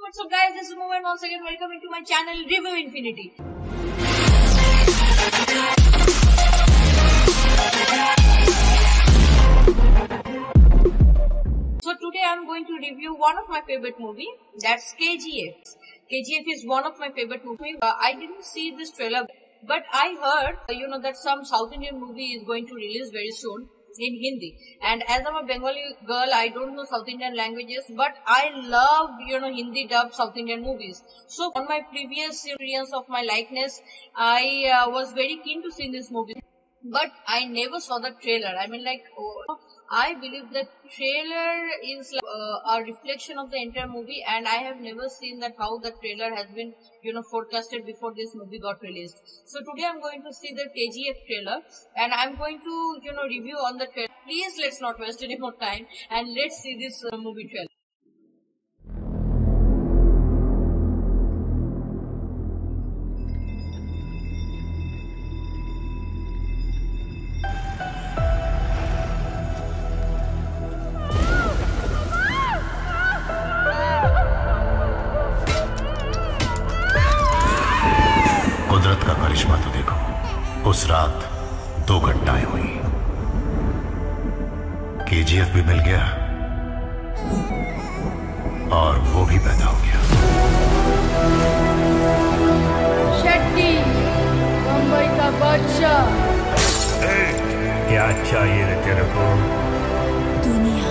What's up guys, this is Mo and once again welcome to my channel Review Infinity. So today I am going to review one of my favorite movie, that's KGF. KGF is one of my favorite movie. I didn't see this trailer, but I heard, that some South Indian movie is going to release very soon in Hindi. And as I'm a Bengali girl, I don't know South Indian languages, but I love, Hindi dub South Indian movies. So on my previous experience of my likeness, I was very keen to see this movie, but I never saw the trailer. I believe that trailer is like, a reflection of the entire movie, and I have never seen that how the trailer has been, forecasted before this movie got released. So today I'm going to see the KGF trailer, and I'm going to, review on the trailer. Please let's not waste any more time, and let's see this movie trailer. कुदरत का करिश्मा तो देखो, उस रात 2 घटनाएं हुई। KGF भी मिल गया और वो भी पैदा हो गया। शेट्टी, मुंबई का बादशाह। क्या चाहिए रे तेरे को? दुनिया।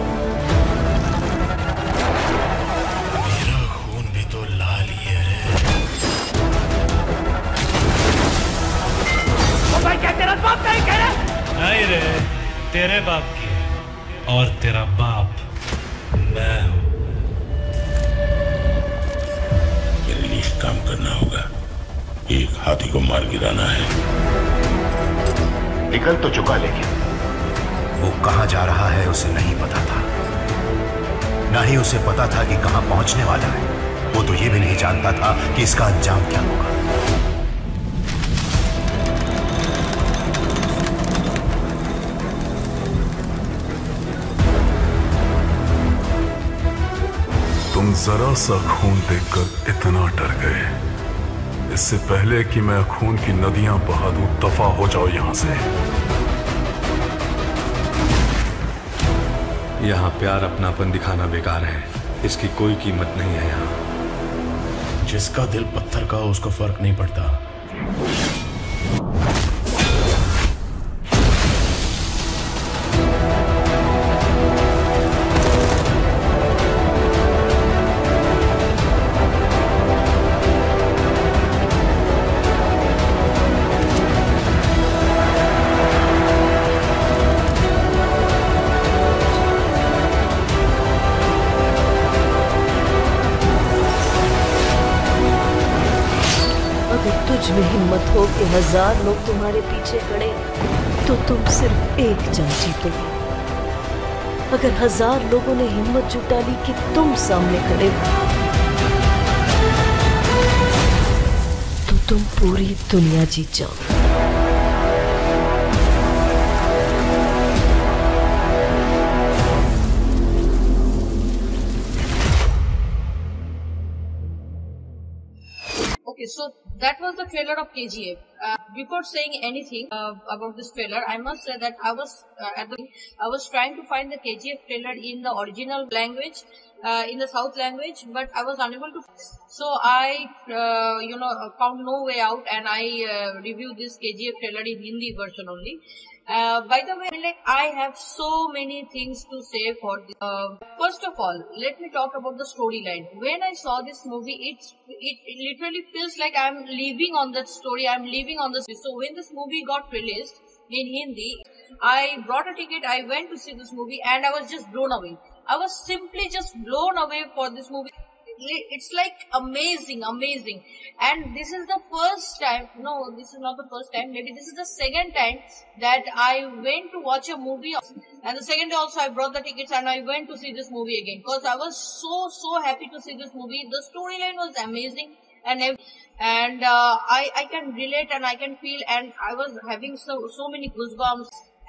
मेरा खून भी तो लाल ही है रे। भाई क्या तेरा बाप नहीं कह रहा? नहीं रे, तेरे बाप की है और तेरा बाप मैं हूं। मेरे लिए काम करना होगा, एक हाथी को मार गिराना है। निकल तो चुका, लेकिन वो कहां जा रहा है उसे नहीं पता था। ना ही उसे पता था कि कहां पहुंचने वाला है। वो तो ये भी नहीं जानता था कि इसका अंजाम क्या होगा। तुम जरा सा खून देखकर इतना डर गए, इससे पहले कि मैं खून की नदियां बहा दूं, दफा हो जाओ यहां से। यहाँ प्यार अपनापन दिखाना बेकार है, इसकी कोई कीमत नहीं है यहाँ। जिसका दिल पत्थर का हो उसको फर्क नहीं पड़ता। अगर तुझ में हिम्मत हो कि 1000 लोग तुम्हारे पीछे खड़े, तो तुम सिर्फ एक जंग जीतोगे। अगर 1000 लोगों ने हिम्मत जुटा ली कि तुम सामने खड़े हो, तो तुम पूरी दुनिया जीत जाओगे। Okay, so that was the trailer of KGF. Before saying anything about this trailer, I must say that I was trying to find the KGF trailer in the original language, in the South language, but I was unable to. So I, found no way out, and I reviewed this KGF trailer in Hindi version only. By the way, I have so many things to say for this. First of all, let me talk about the storyline. When I saw this movie, it literally feels like I'm living on that story. I'm living on this. So when this movie got released in Hindi, I brought a ticket. I went to see this movie, and I was just blown away. I was simply just blown away for this movie. It's like amazing. And this is the first time, no, this is not the first time, maybe this is the second time that I went to watch a movie, and the second day also I brought the tickets and I went to see this movie again, because I was so happy to see this movie. The storyline was amazing, and I can relate and I can feel, and I was having so many goosebumps.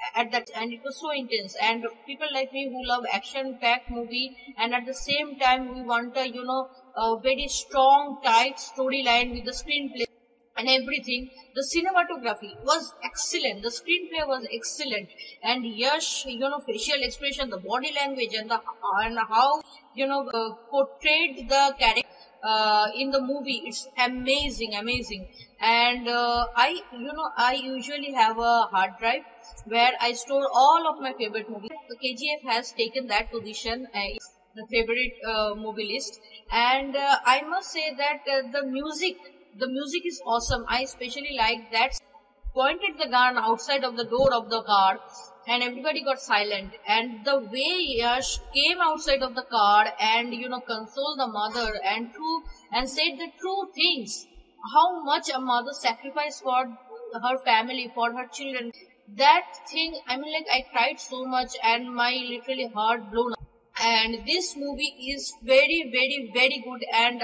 at that, and it was so intense. And people like me who love action-packed movie, and at the same time we want a a very strong, tight storyline with the screenplay and everything. The cinematography was excellent, the screenplay was excellent, and Yash, facial expression, the body language, and how portrayed the character in the movie, it's amazing. And I usually have a hard drive where I store all of my favorite movies. The KGF has taken that position, the favorite movie list, and I must say that the music is awesome. I especially like that pointed the gun outside of the door of the car and everybody got silent, and the way Yash came outside of the car and consoled the mother and said the true things, how much a mother sacrificed for her family, for her children. That thing, I cried so much and my literally heart blown up. And this movie is very, very, very good, and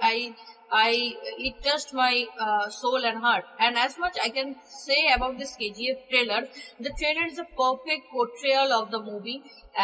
it touched my soul and heart. And as much I can say about this KGF trailer, the trailer is a perfect portrayal of the movie,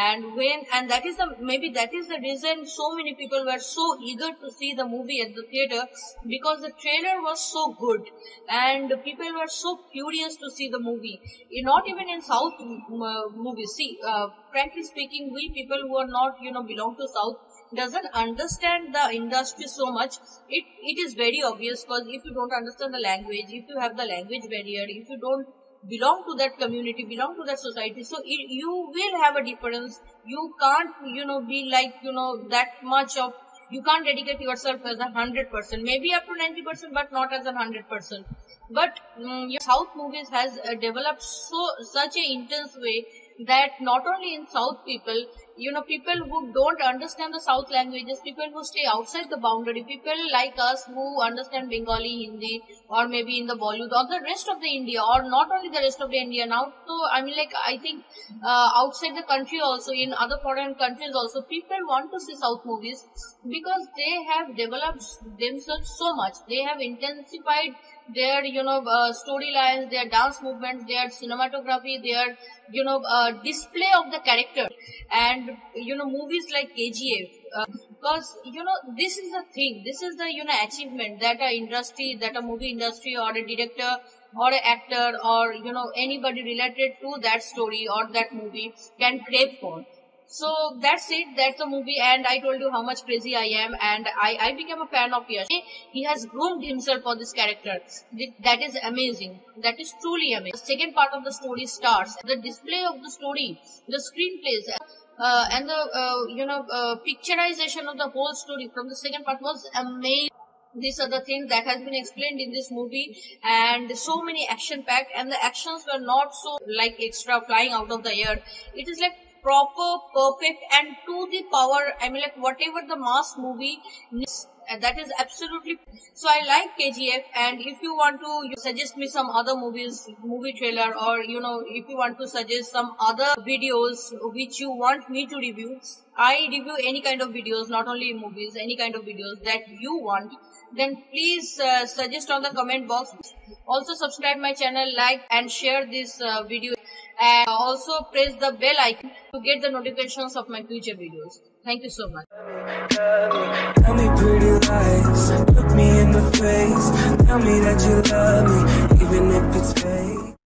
and that is the reason so many people were so eager to see the movie at the theater, because the trailer was so good and people were so curious to see the movie. Not even in South movies. See, frankly speaking, we people who are not belong to South doesn't understand the industry so much. It is very obvious, because if you don't understand the language, if you have the language barrier, if you don't belong to that community, belong to that society, so you will have a difference. You can't be like that much of, you can't dedicate yourself as 100%, maybe up to 90%, but not as 100%. But South movies has developed such an intense way that not only in South people, people who don't understand the South languages, people who stay outside the boundary, people like us who understand Bengali, Hindi, or maybe in the Bollywood, or the rest of the India, or not only the rest of the India now. So I think outside the country also, in other foreign countries also, people want to see South movies because they have developed themselves so much. They have intensified their storylines, their dance movements, their cinematography, their display of the character, and movies like KGF, because this is the thing, this is the achievement that a movie industry or a director or an actor or anybody related to that story or that movie can crave for. So that's it, that's the movie, and I told you how much crazy I am, and I became a fan of Yash. He has groomed himself for this character. That is amazing. That is truly amazing. The second part of the story starts. The display of the story, the screenplays, and the picturization of the whole story from the second part was amazing. These are the things that has been explained in this movie, and so many action packed, and the actions were not so like extra flying out of the air. It is like proper, perfect, and to the power. Whatever the mass movie needs, that is absolutely. So I like KGF, and if you want to suggest me some other movie trailer, or if you want to suggest some other videos which you want me to review, I review any kind of videos, not only movies, any kind of videos that you want, then please suggest on the comment box. Also subscribe my channel, like and share this video, and also press the bell icon to get the notifications of my future videos. Thank you so much. Tell me pretty lies, look me in the face, tell me that you love me, even if it's fake.